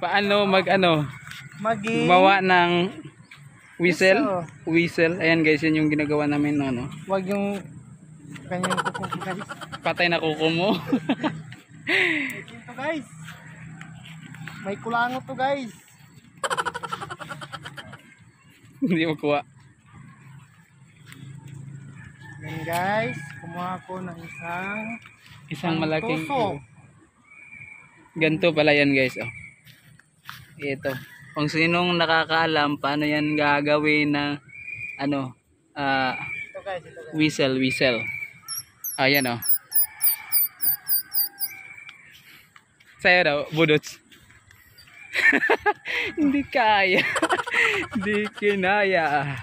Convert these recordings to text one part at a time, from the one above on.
paano mag Maging gumawa ng whistle. Whistle. Whistle. Ayan guys, yun yung ginagawa namin ano. wag yung kanyang kuko guys. Patay na kuko mo. Ito guys. May kulangot to guys. Hindi makuha. Yan guys, kumuha ko ng Isang malaking tuso. ganito pala yan guys. Oh. Ito. Kung sinong nakakaalam paano yan gagawin na Ito guys, ito guys. whistle. Ayan oh. Sa'yo daw, budots. Hindi kaya. Hindi kinaya.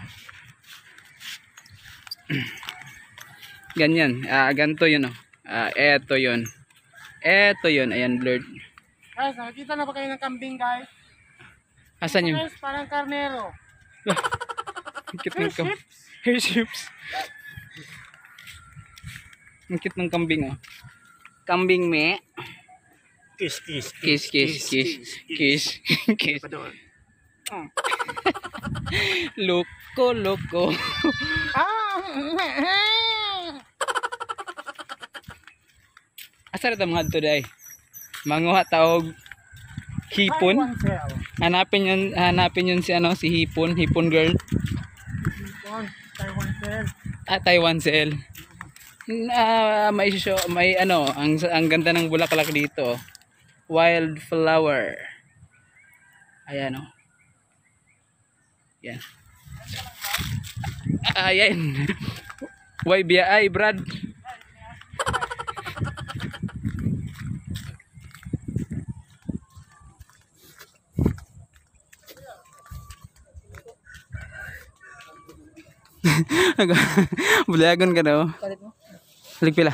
Ganyan. Ganito yun oh. Eto yun. Eto yun. Ayan, blurred. Guys, nakikita na ba kayo ng kambing guys? Asan yung Guys, parang karnero. ang cute ng kambing? Airships. Ang cute ng kambing oh. Kambing me. Kiss. Kiss. Loko. Asa na mga today? Manguha taog hipon. Hanapin yun si hipon girl. Taiwan cell. Taiwan cell. May ang ganda ng bulaklak dito. Wildflower. Ayan oh. Yan. Ayan. YBI Brad. Bulagon ka daw. Balik pila.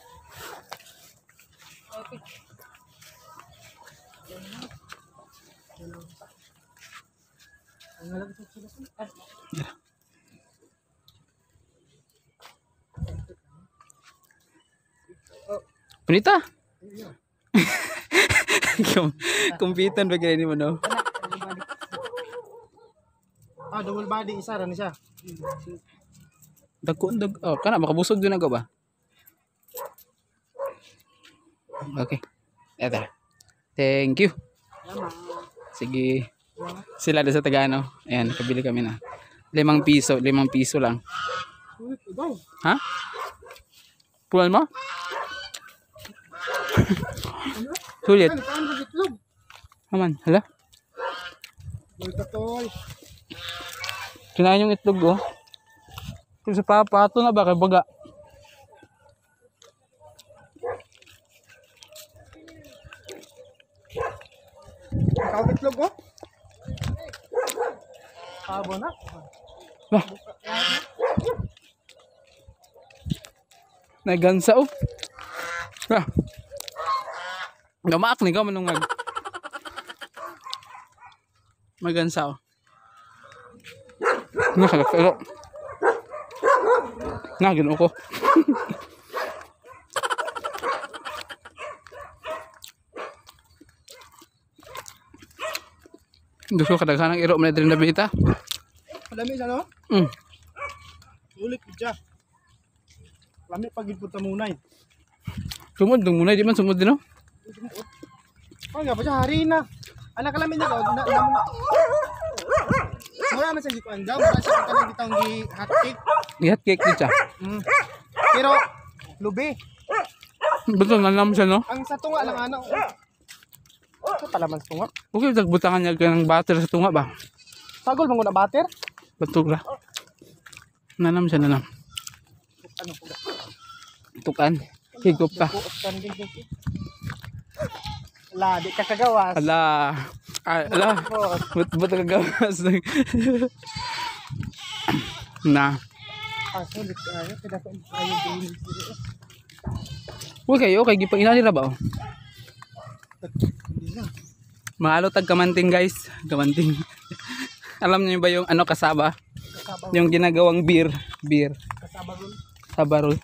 Bonita. Kumpitan ba ganyan mo no? Double body isa ra ni siya. Kana makabusog din ako ba? Okay. Eto. Thank you. Sige. Sila doon sa Tagano. Ayan, nakabili kami na. 5 piso lang. Ha? Pulan mo? Sulit. Aman, hala. Kinain yung itlog oh. Kung sa papato na ba kay baga. Ikaw itlog oh. Pabo na. Bah. Nagansa oh. Ah. Gamaak ni ka manong magansa oh. Nakakalo. Nagin ko. Gusto ko kadaghan ng iro man diri na bita. Madami sa no? Ulit pudya. Lami pagid pud ta munay. Sumod dong munay di man sumod din no? Oh, nga pa siya hari na. Anak kalamin na ko na mura man sa gikuan daw, mura siya kanang bitang gi hot cake. Hot cake di siya. Pero lubi. Betul nanam siya no? Ang sa tunga lang ano. Ito pala man sa tunga. Okay, tagbutangan niya ng butter sa tunga ba? Sagol man na butter? Betul lah. Nanam siya nanam. Ano po? Tukan. Higop ka. Ala, di ka kagawas. Ala. But kagawas. Na. Sulit ka ayo. Kada ko ayo din. Okay, gipang ina nila ba? Mahalo tag kamanting guys. Kamanting. Alam niyo ba yung kasaba? Yung ginagawang beer. Sabarol.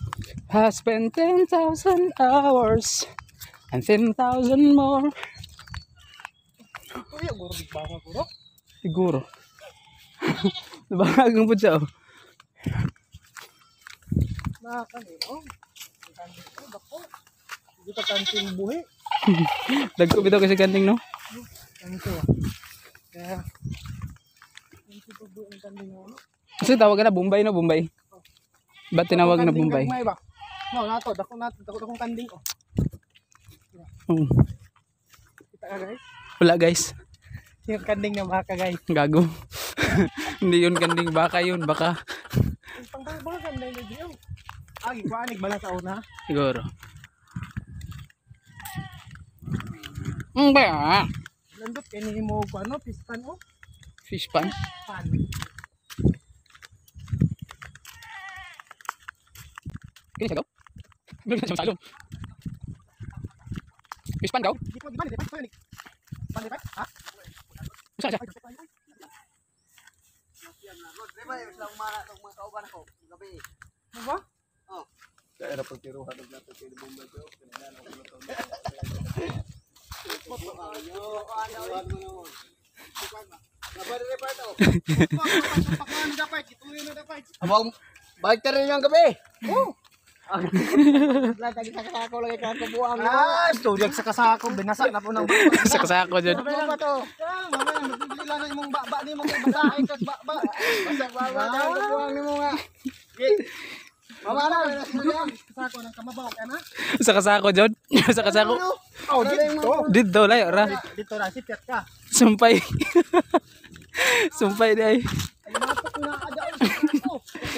Has spent 10,000 hours and 10,000 more Siguro di baka puro. Siguro. Nabagang po siya, oh. Nakakanino. Kanting ko, dako. Hindi ka kanting buhi. Dagko bitaw kasi kanting, no? Kanto. Kaya, kanting ko buhi ang kanting mo, no? Kasi tawag na Bombay, no? Bombay. Ba't tinawag na Bombay? Kanting ba? No, nato. Dako kanting ko. Kita ka guys? Wala, guys. Yung kanding na baka guys. Gago. Hindi yun kanding baka yun. Baka. Pang kanding na diyo. Agi, kuanig bala sa una. Siguro. Ba? Nandot kayo ni mo ko ano, pispan o? Fish pan? Pan. Kini sa gaw? Bilang sa salong. Fish pan gaw? Di pa, di pa. Ha? Usa siya? Ano ba? Kaya na pagtiruhan ng natin kayo ng Bombay ko. Pinagana ko na ito. Abang, balik ka rin yung gabi. Lagi sa kasako lagi ka kabuang. Ah, studyag sa kasako binasa na po ng Sa kasako dyan. Ano ba to? Mamaya magbibili lang ng imong baba ni mong basahin kat baba. Basag baba daw kabuang nimo nga. Mama na, kasako ng kamabaw ka na. Sa kasako dyan. Sa kasako. Oh, dito. Dito, layo ra. Dito ra si Piat ka. Sumpay. Sumpay di ay. Ay matok na ada ko.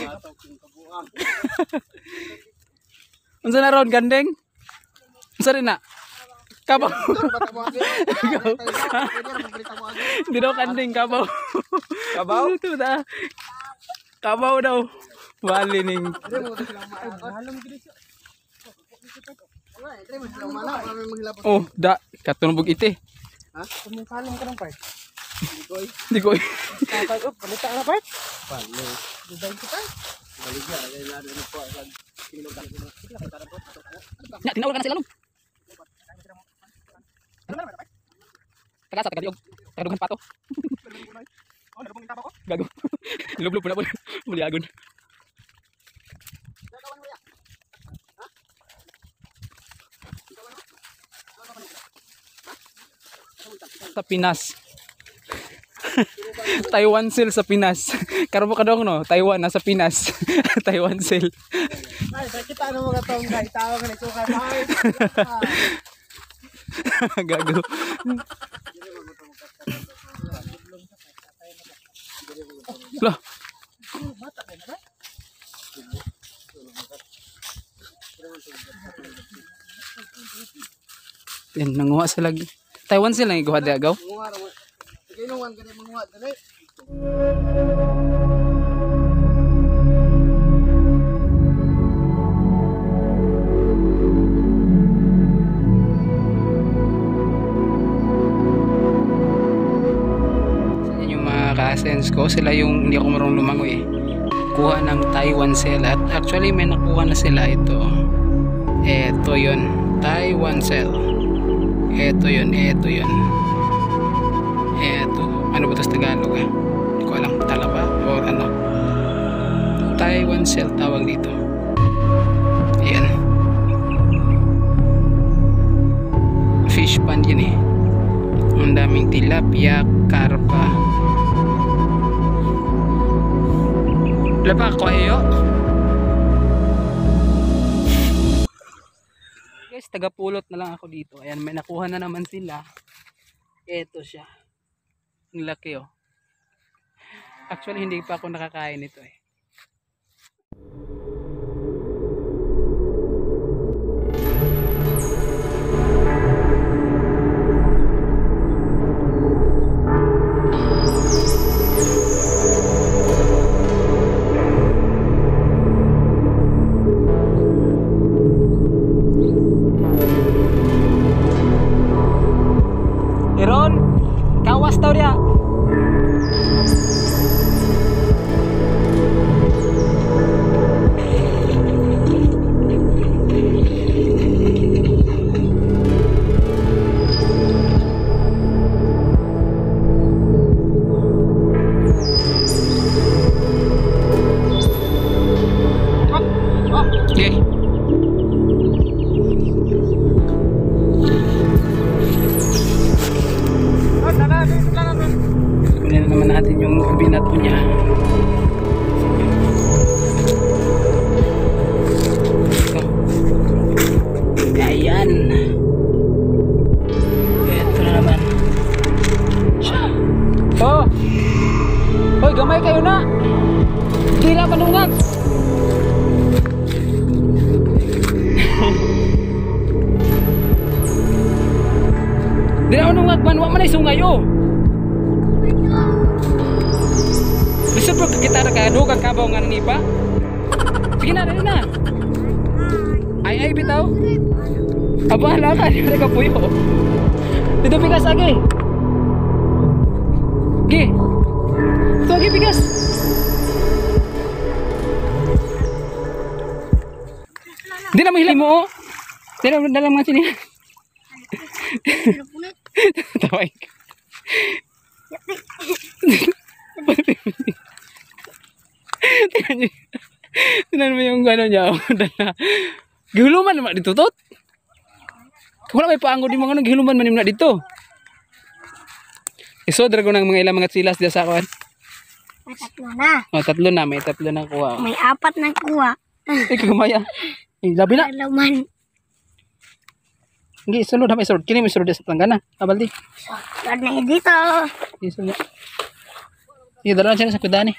Unsa na ron gandeng? Unsa rin na? Kabaw. Di daw kandeng, kabaw. Kabaw? Ito da. Kabaw daw. Bali ning. Oh, da. Katunog ite. Ha? Kumisalong ka ng part. Di ko. Kapag up, balita na part. Palo. Design kita. Baligya, lagay na rin po. Nya, tinawag ka na sila lum. Taga sa tagadiog. Tagadugan pato. Oh, nabong itapa ko. Gago. Lublub na po. Muliagon. Sa Pinas. Taiwan sale sa Pinas. Karbo ka dong no, Taiwan nasa Pinas. Taiwan sale. Ay, kita na mga taong guys. Tawag na ito ka. Gago. Loh. Yan, nanguha sila. Taiwan sila yung guha diagaw. Kinuwan ka rin mga dali. Yung mga ka-sense ko, sila yung hindi ako marunong lumangoy eh. Kuha ng Taiwan cell at actually may nakuha na sila ito. Ito yun, Taiwan cell. Ito yun. Ito, ano ba ito sa Tagalog eh? Hindi ko alam, talaba o ano. Taiwan cell tawag dito. Ayan. Fish pan yun eh. Ang daming tilapia, karpa. Wala pa ako ayo. Guys, tagapulot na lang ako dito. Ayan, may nakuha na naman sila. Ito siya. Ang laki oh. Actually, hindi pa ako nakakain ito eh. Iron, kawas tau dia. Hoy, gamay kayo na. Di na manungag. Di na manungag man, wa man ay sungay oh. Bisa bro kita ada kado kag kabaw nga ni pa. Sige na, dali na. Ay bitaw. Aba hala ka, dali ka puyo. Dito bigas lagi. Gi. Ito lagi bigas. Di na mahili mo oh. Di na dalam nga sini. Tawag. Tingnan mo yung gano'n niya. Gihuluman naman dito, tot. Kung wala may paango di mga gihuluman man naman dito. Isodra ko ng mga ilang mga silas dyan sa akin. May tatlo na. O, tatlo na. May tatlo na kuha. May 4 na kuha. Ay, kagamaya. Ay, labi na. Laman. Hindi, sulod. May sulod. Kini may sulod sa tanggana. Kabaldi. Lord na dito. Hindi, sulod. Sige, dala na siya sa kudani.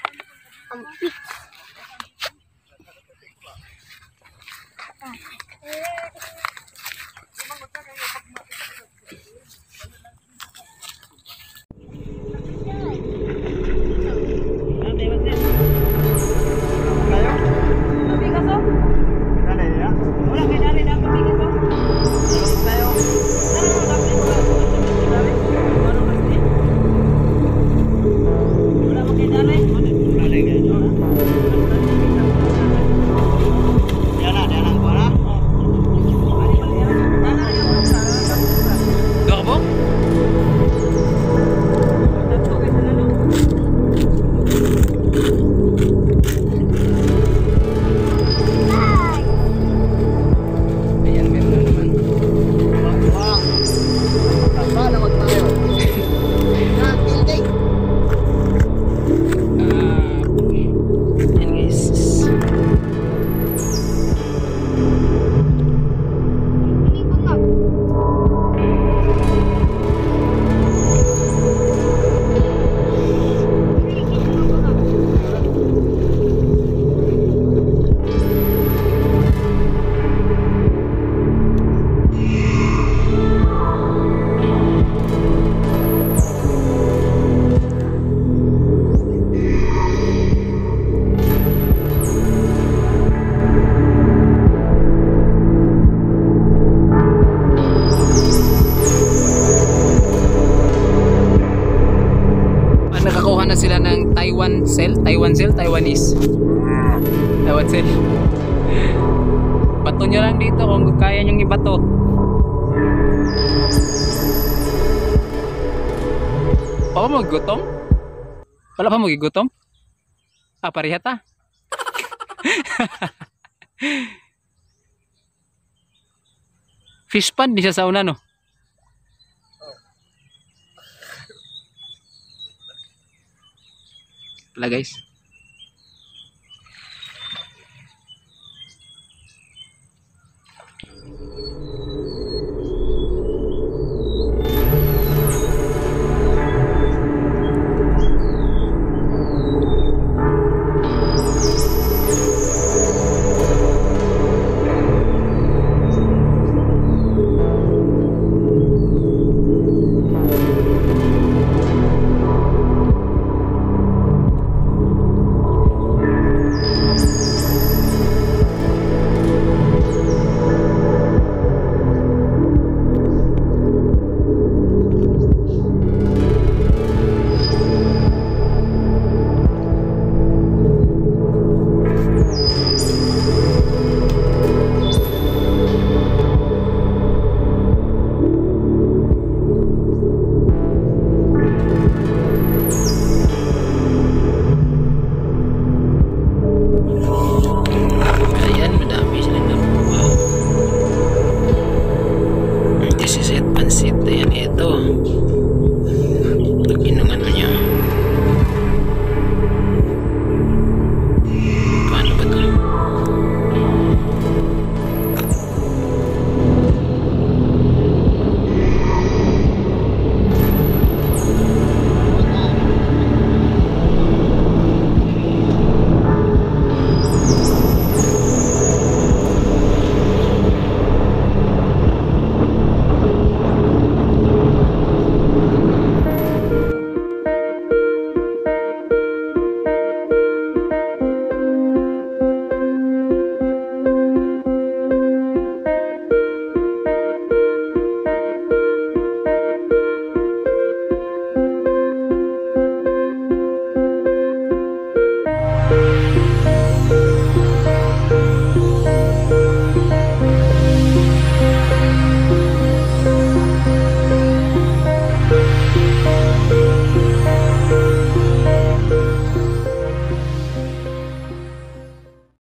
Nakakuha na sila ng Taiwan cell, Taiwanese. Taiwan cell. Bato nyo lang dito kung kaya nyong ibato. Pa mo gutom? Wala pa mo gigutom? Ah, parihat ah. Fish pan di siya sa una no. Pala guys. Pansit, ayan ito.